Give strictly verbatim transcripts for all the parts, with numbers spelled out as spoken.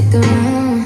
stick around.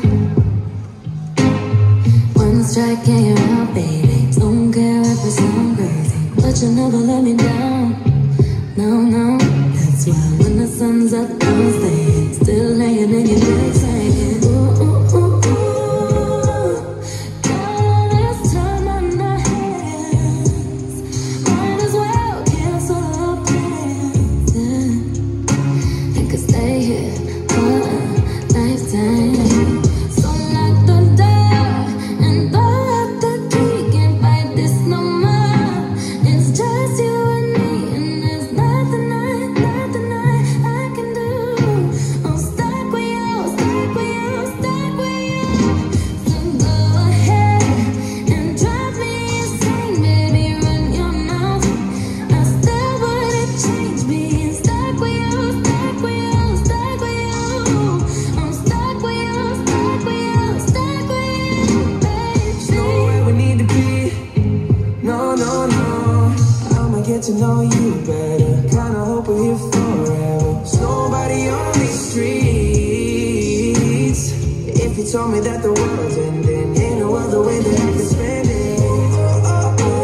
One strike and you're out, baby. Don't care if I sound crazy, but you never let me down. No, no, that's why when the sun's up, I'm staying. Still laying in your bed saying, ooh, ooh, ooh, ooh. Got this time on our hands. Might as well cancel our plans, yeah. And could stay here for a lifetime. So lock the door and throw out the key. Can't fight this no more. It's just you and me, and there's nothing I, nothing I, I can do. I'm stuck with you, stuck with you, stuck with you. So go ahead and drive me insane, baby, run your mouth. I still wouldn't change being stuck with you, stuck with you, stuck with you. I'm stuck with you, stuck with you, stuck with you, baby. Nowhere we need to be. No, no, no. I'ma get to know you better. Kinda hope we're here forever. There's nobody on these streets. If you told me that the world's ending, ain't no other way that I can spend it. Oh, oh, oh.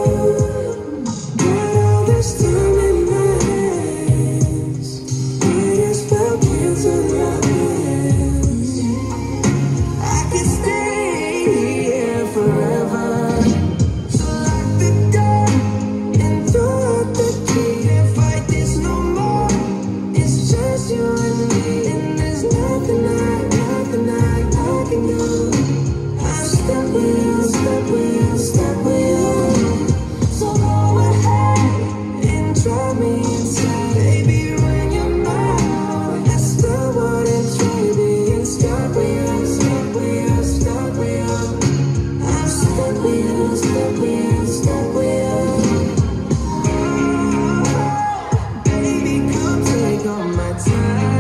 Got all this time in my hands. It is spell cancel your hands. I could stay here forever. So lock the door and throw out the key. Can't fight this no more. It's just you and me, and there's nothing I, nothing I, I can do. I'm stuck with you, stuck with you, stuck with you. So go ahead and drive me inside, baby, run your mouth. I still wouldn't trade being stuck with you, stuck with you, stuck with you. I'm stuck with you, stuck with you, stuck with you. Baby, come take all my time.